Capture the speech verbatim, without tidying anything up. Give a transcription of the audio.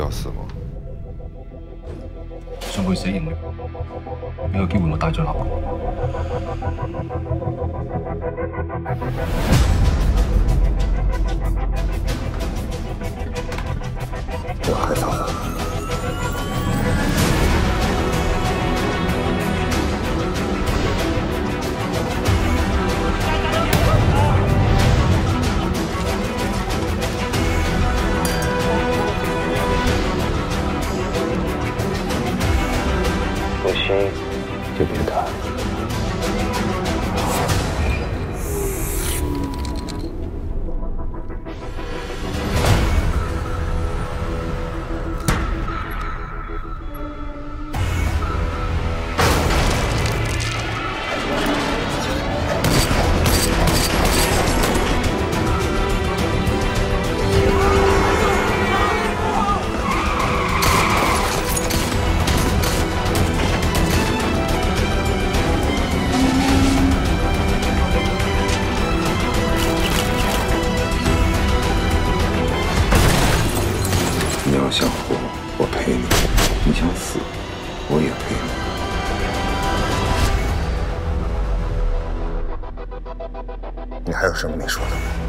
要死嗎？ 想佢死刑，俾個機會我帶咗立過。 我害怕了。 不行，就别谈。 你要想活，我陪你；你想死，我也陪你。你还有什么没说的？